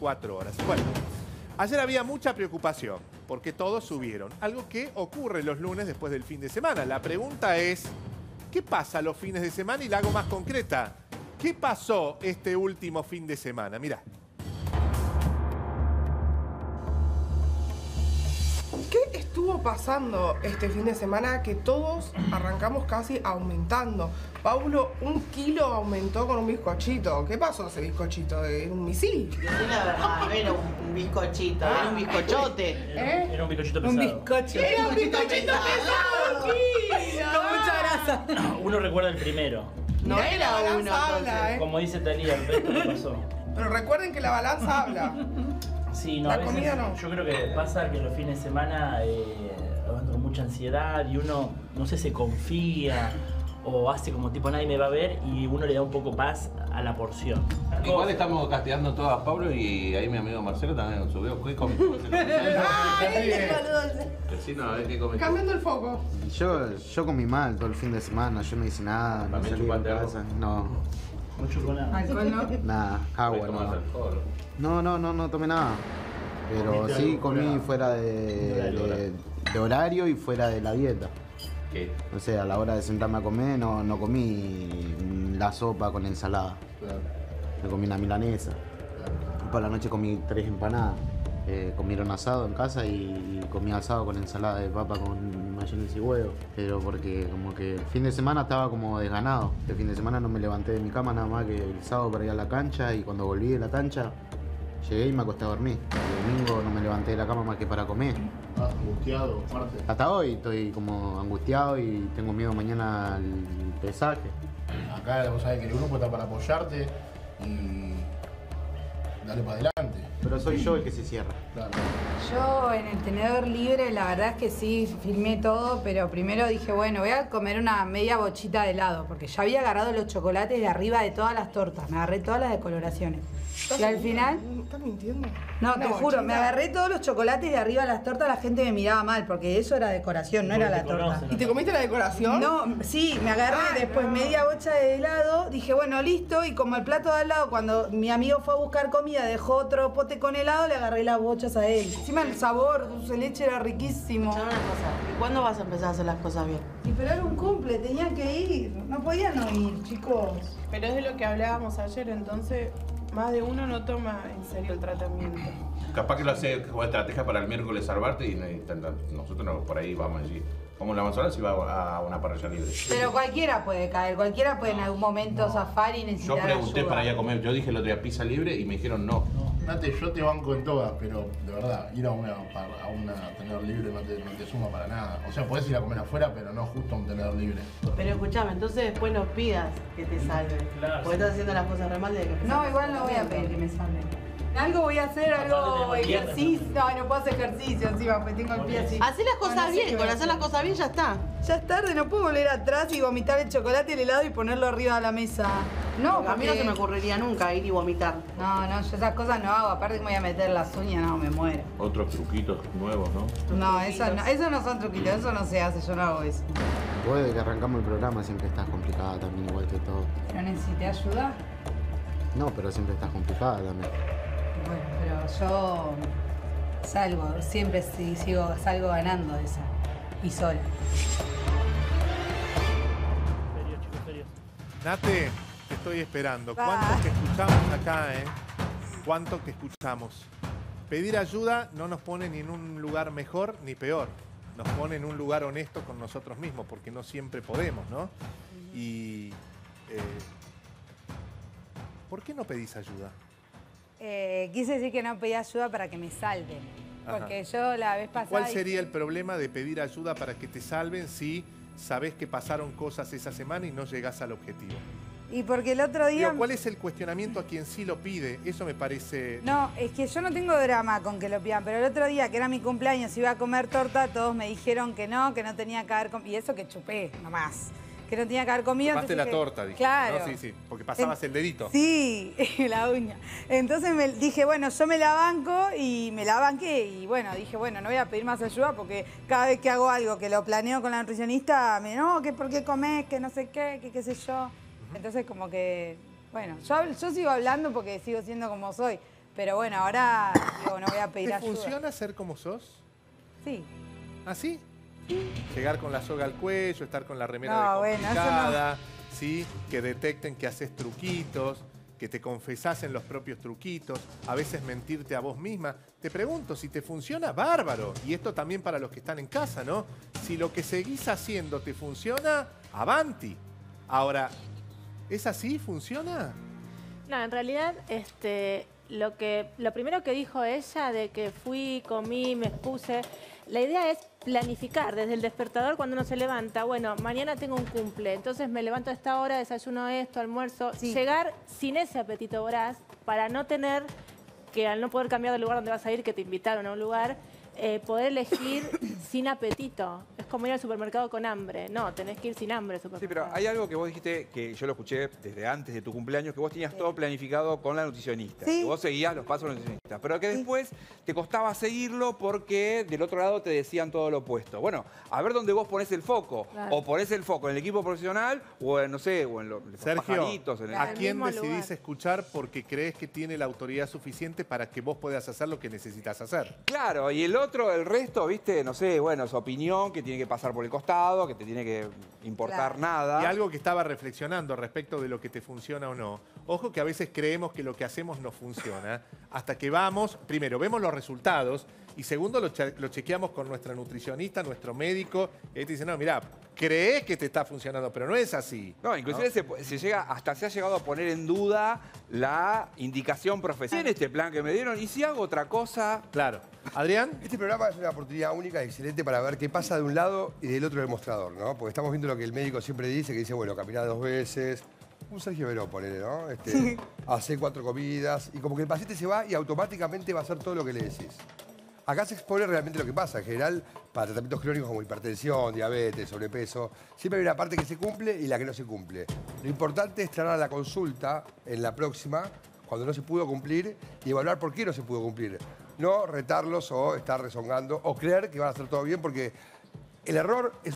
24 horas. Bueno, ayer había mucha preocupación porque todos subieron. Algo que ocurre los lunes después del fin de semana. La pregunta es, ¿qué pasa los fines de semana? Y la hago más concreta. ¿Qué pasó este último fin de semana? Mirá. ¿Qué estuvo pasando este fin de semana que todos arrancamos casi aumentando? Paulo, 1 kilo aumentó con un bizcochito. ¿Qué pasó ese bizcochito? ¿Era un misil? Decí la verdad, no era un bizcochito, era un bizcochote. Era un bizcochito pesado. Un bizcocho. ¡Era un bizcochito pesado, Kilo! Con mucha grasa. Uno recuerda el primero. No Mirá que era la uno, balanza habla, entonces. Como dice Talía, el resto no pasó. Pero recuerden que la balanza habla. Sí, no, La a veces comida no. yo creo que pasa que los fines de semana ando con mucha ansiedad y uno, no sé, se confía o hace como tipo nadie me va a ver y uno le da un poco paz a la porción. Igual estamos castigando todo a Pablo y ahí mi amigo Marcelo también nos subió. ¿Qué comió? Vecino, a ver qué come. Cambiando el foco. Yo comí mal todo el fin de semana, yo no hice nada, no ¿También salí de chupaste algo? casa, no, Mucho con nada. Alcohol no. nada, agua, no tomé nada. Pero ¿Comiste sí algo comí fuera de de horario y fuera de la dieta. ¿Qué? O sea, a la hora de sentarme a comer no comí la sopa con ensalada, Claro. me comí una milanesa. Y por la noche comí 3 empanadas. Comieron asado en casa y comí asado con ensalada de papa con mayonesa y huevo. Pero porque como que el fin de semana estaba como desganado. El fin de semana no me levanté de mi cama nada más que el sábado para ir a la cancha y cuando volví de la cancha llegué y me acosté a dormir. El domingo no me levanté de la cama más que para comer. Angustiado, aparte. Hasta hoy estoy como angustiado y tengo miedo mañana al pesaje. Acá vos sabés que el grupo está para apoyarte y darle para adelante. Pero soy yo el que se cierra. Claro. Yo en el tenedor libre, la verdad es que sí, filmé todo, pero primero dije, bueno, voy a comer una media bochita de helado, porque ya había agarrado los chocolates de arriba de todas las tortas, me agarré todas las decoloraciones. Y al final, ¿Estás mintiendo? no, Una te juro, me bochita. agarré todos los chocolates de arriba de las tortas, la gente me miraba mal, porque eso era decoración, no era la Te torta. conocen. ¿Y te comiste la decoración? No, sí, me agarré Ay, después no. media bocha de helado, dije, bueno, listo, y como el plato de al lado, cuando mi amigo fue a buscar comida, dejó otro pote con helado, le agarré las bochas a él. Encima el sabor, dulce de leche era riquísimo. Escuchame una cosa, ¿y cuándo vas a empezar a hacer las cosas bien? Y pero era un cumple, tenía que ir, no podía no ir, chicos. Pero es de lo que hablábamos ayer, entonces más de uno no toma en serio el tratamiento. Capaz que lo hace como estrategia para el miércoles salvarte y nosotros no, por ahí vamos allí. Como la manzana si va a una parrilla libre. Pero cualquiera puede caer, cualquiera puede en algún momento zafar y Yo necesitar pregunté ayuda. para ir a comer, yo dije el otro día pizza libre y me dijeron no. Nate, yo te banco en todas, pero de verdad, ir a una tenedor libre no te suma para nada. O sea, podés ir a comer afuera, pero no justo a un tenedor libre. Pero escuchame, entonces después no pidas que te salven. Claro. Porque estás haciendo las cosas re mal de que empezar No, a igual hacer no voy a tratamiento. pedir que me salven. Algo voy a hacer, algo Aparte tenemos ejercicio. No puedo hacer ejercicio encima, porque tengo el pie así. Hacé las cosas No sé qué bien, voy con a hacer las cosas bien ya está. Ya es tarde, no puedo volver atrás y vomitar el chocolate y el helado y ponerlo arriba de la mesa. No, A mí no porque- se me ocurriría nunca ir y vomitar. No, yo esas cosas no hago. Aparte que me voy a meter las uñas, no, me muero. Otros truquitos nuevos, ¿no? No, eso no son truquitos, eso no se hace, yo no hago eso. Vos desde que arrancamos el programa siempre estás complicada también, igual que todo. ¿No necesité ayuda? No, pero siempre estás complicada también. Bueno, pero yo salgo, siempre salgo ganando de esa. Y sola. Serio, chicos, serio. Nate, te estoy esperando. Va. ¿Cuánto que escuchamos acá, ¿Cuánto que escuchamos? Pedir ayuda no nos pone ni en un lugar mejor ni peor. Nos pone en un lugar honesto con nosotros mismos, porque no siempre podemos, ¿no? Y... ¿por qué no pedís ayuda? Quise decir que no pedí ayuda para que me salven. Porque yo la vez pasada... ¿Cuál sería el problema de pedir ayuda para que te salven si sabés que pasaron cosas esa semana y no llegás al objetivo? Y porque el otro día... Digo, ¿cuál es el cuestionamiento a quien sí lo pide? Eso me parece... No, es que yo no tengo drama con que lo pidan, pero el otro día, que era mi cumpleaños, iba a comer torta, todos me dijeron que no tenía que haber comido. Y eso que chupé, nomás. Que no tenía que haber comido. Tomaste entonces la dije, torta, dije. Claro. ¿No? Sí, sí, porque pasabas el dedito. Sí, la uña. Entonces dije, bueno, yo me la banco y me la banqué. Y bueno, dije, bueno, no voy a pedir más ayuda porque cada vez que hago algo que lo planeo con la nutricionista, me no, que por qué comés, que no sé qué, que qué sé yo. Entonces como que, bueno, yo sigo hablando porque sigo siendo como soy. Pero bueno, ahora digo, no voy a pedir ¿Te ayuda. funciona ser como sos? Sí. ¿Así? Llegar con la soga al cuello, estar con la remera No, bueno, eso decomplicada, ¿sí? Que detecten que haces truquitos, que te confesás en los propios truquitos, a veces mentirte a vos misma. Te pregunto, si te funciona, bárbaro. Y esto también para los que están en casa, ¿no? Si lo que seguís haciendo te funciona, avanti. Ahora, ¿es así? ¿Funciona? No, en realidad, lo primero que dijo ella de que fui, comí, me expuse, la idea es planificar desde el despertador cuando uno se levanta. Bueno, mañana tengo un cumple, entonces me levanto a esta hora, desayuno esto, almuerzo. Sí. Llegar sin ese apetito voraz para no tener que, al no poder cambiar del lugar donde vas a ir, que te invitaron a un lugar, poder elegir sin apetito. Es como ir al supermercado con hambre. No, tenés que ir sin hambre al Sí, supermercado. pero hay algo que vos dijiste, que yo lo escuché desde antes de tu cumpleaños, que vos tenías todo planificado con la nutricionista. Sí. Que vos seguías los pasos de la nutricionista. Pero que después te costaba seguirlo porque del otro lado te decían todo lo opuesto. Bueno, a ver dónde vos ponés el foco. Claro. O ponés el foco en el equipo profesional o en, no sé, o en los Sergio, pajaritos. En el... ¿a el quién mismo decidís lugar. escuchar porque crees que tiene la autoridad suficiente para que vos puedas hacer lo que necesitas hacer? Claro, y el otro, el resto, viste, no sé, bueno, su opinión, que tiene que pasar por el costado, que te tiene que importar Claro. nada. Y algo que estaba reflexionando respecto de lo que te funciona o no. Ojo que a veces creemos que lo que hacemos no funciona hasta que vamos, primero, vemos los resultados y segundo, lo chequeamos con nuestra nutricionista, nuestro médico. Y ahí te dicen, no, mirá, crees que te está funcionando, pero no es así. No, inclusive se ha llegado a poner en duda la indicación profesional. Este plan que me dieron, y si hago otra cosa... Claro. Adrián. Este programa es una oportunidad única y excelente para ver qué pasa de un lado y del otro del mostrador, ¿no? Porque estamos viendo lo que el médico siempre dice, que dice, bueno, caminá 2 veces. Un Sergio Veró, ponele, ¿no? Hace 4 comidas. Y como que el paciente se va y automáticamente va a hacer todo lo que le decís. Acá se expone realmente lo que pasa. En general, para tratamientos crónicos como hipertensión, diabetes, sobrepeso, siempre hay una parte que se cumple y la que no se cumple. Lo importante es traer a la consulta en la próxima, cuando no se pudo cumplir, y evaluar por qué no se pudo cumplir. No retarlos o estar rezongando o creer que van a hacer todo bien, porque el error es